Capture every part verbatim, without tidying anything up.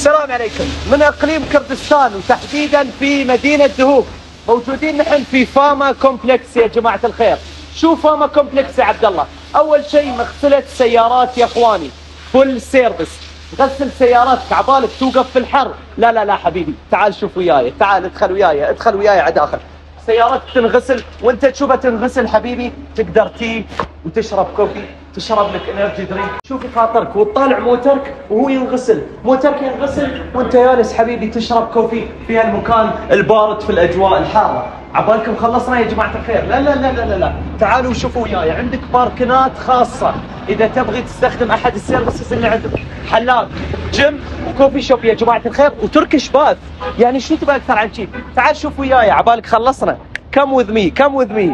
السلام عليكم. من اقليم كردستان وتحديدا في مدينه دهوك. موجودين نحن في فاما كومبلكس يا جماعه الخير. شو فاما كومبلكس يا عبد الله؟ اول شيء مغسله سيارات يا اخواني، فول سيرفيس. غسل سياراتك عبالك توقف في الحر. لا لا لا حبيبي، تعال شوف وياي، تعال ادخل وياي، ادخل وياي على داخل. سيارتك تنغسل وانت تشوفها تنغسل حبيبي، تقدر تي وتشرب كوفي، تشرب لك انرجي درينك، شوفي خاطرك وتطالع موترك وهو ينغسل، موترك ينغسل وانت جالس حبيبي تشرب كوفي في هالمكان البارد في الاجواء الحاره. عبالكم خلصنا يا جماعه الخير؟ لا لا لا لا لا, لا. تعالوا شوفوا وياي، عندك باركنات خاصه اذا تبغي تستخدم احد السيرفيسز اللي عندك، حلاق، جيم، وكوفي شوب يا جماعه الخير، وتركش باث. يعني شو تبغى اكثر عن شيء؟ تعال شوف وياي، عبالك خلصنا. كم وذ مي كم وذ مي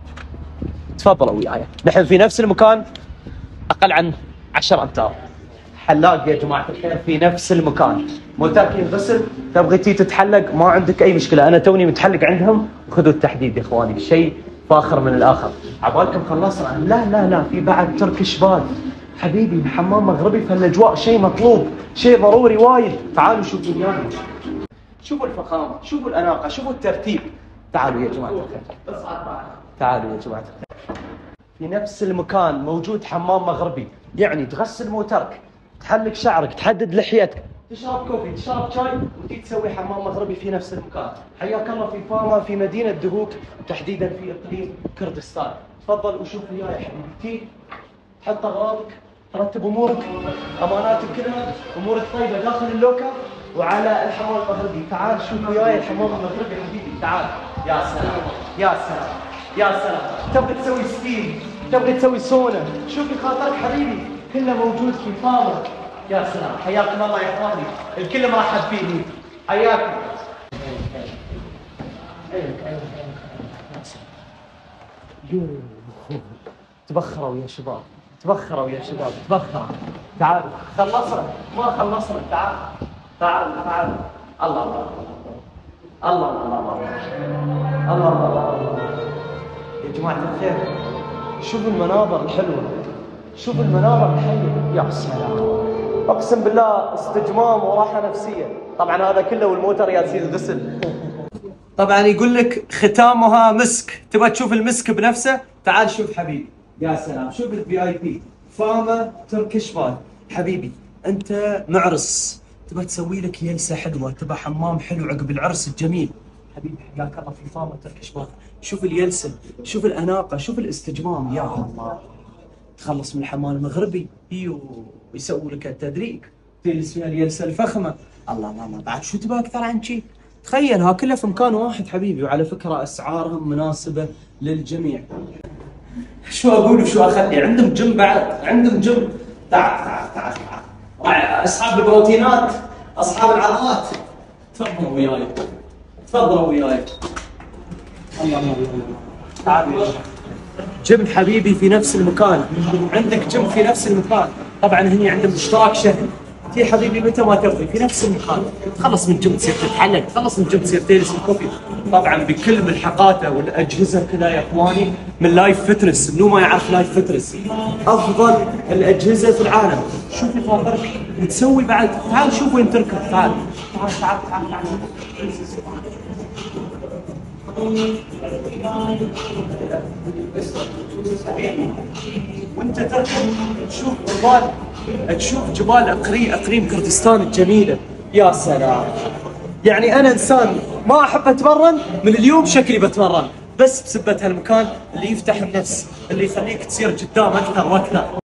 تفضلوا وياي. نحن في نفس المكان اقل عن عشرة امتار. حلاق يا جماعه الخير في نفس المكان، موترك ينغسل، تبغي تي تتحلق ما عندك اي مشكله. انا توني متحلق عندهم، وخذوا التحديد يا اخواني، شيء فاخر من الاخر. عبالكم خلصنا؟ لا لا لا، في بعد تركش باث حبيبي، حمام مغربي في هالاجواء، شيء مطلوب، شيء ضروري وايد. تعالوا شوفوا وياي، شوفوا الفخامه، شوفوا الاناقه، شوفوا الترتيب. تعالوا يا جماعه الخير، تعالوا يا جماعه الخير. في نفس المكان موجود حمام مغربي، يعني تغسل موترك، تحلق شعرك، تحدد لحيتك، تشرب كوفي، تشرب شاي، وتيجي تسوي حمام مغربي في نفس المكان. حياك الله في فاما في مدينه دهوك، وتحديدا في اقليم كردستان. تفضل وشوف وياي يا حبيبي. تي حط اغراضك، ترتب امورك، اماناتك كلها، امورك طيبه داخل اللوكر وعلى الحمام المغربي. تعال شوف وياي الحمام المغربي حبيبي، تعال. يا سلام يا سلام يا سلام. تبغي تسوي ستيم، تبغي تسوي سونا، شوفي خاطرك حبيبي، كله موجود في فاما. يا سلام، حياكم الله يا اخواني، الكل مرحب فيني، حياكم. تبخروا يا شباب، تبخروا يا شباب، تبخروا. تعالوا خلصنا، ما خلصنا. تعال تعال تعال. الله الله الله الله الله الله الله الله. يا جماعة الخير شوفوا المناظر الحلوة، شوفوا المناظر الحلوة، يا سلام. اقسم بالله استجمام وراحة نفسية. طبعا هذا كله والموتر ياسين الغسل. طبعا يقول لك ختامها مسك، تبغى تشوف المسك بنفسه؟ تعال شوف حبيبي. يا سلام، شوف الفي اي بي فاما تركش باث حبيبي. انت معرس تبغى تسوي لك يلسه حلوه، تبغى حمام حلو عقب العرس الجميل حبيبي، حياك الله في فاما تركش باث. شوف اليلسه، شوف الاناقه، شوف الاستجمام. يا الله، تخلص من الحمام المغربي ويسووا لك التدريج، تجلس فيها اليلسه الفخمه. الله الله الله، بعد شو تبغى اكثر عن شيء؟ تخيل ها كله في مكان واحد حبيبي، وعلى فكره اسعارهم مناسبه للجميع. شو اقول وشو اخلي؟ عندهم جيم بعد، عندهم جيم. تعال تعال تعال تعال. اصحاب البروتينات، اصحاب العضلات، تفضلوا وياي، تفضلوا وياي. الله الله الله. تعالوا جيم حبيبي في نفس المكان، عندك جيم في نفس المكان. طبعا هني عندهم اشتراك شهري، تي حبيبي متى ما تبغي في نفس المكان. تخلص من جيم تصير تتحلق، تخلص من جيم تصير تجلس الكوفي. طبعا بكل ملحقاته والاجهزه كذا يا اخواني، من لايف فتنس. منو ما يعرف لايف فتنس؟ افضل الاجهزه في العالم. شوفي خاطرك وتسوي بعد. تعال شوف وين تركب. تعال تعال تعال تعال, تعال. وانت تركب تشوف جبال، تشوف جبال اقري اقليم كردستان الجميله. يا سلام. يعني انا انسان ما احب اتمرن، من اليوم شكلي بتمرن، بس بسبه هالمكان اللي يفتح النفس، اللي يخليك تصير قدام اكثر واكثر.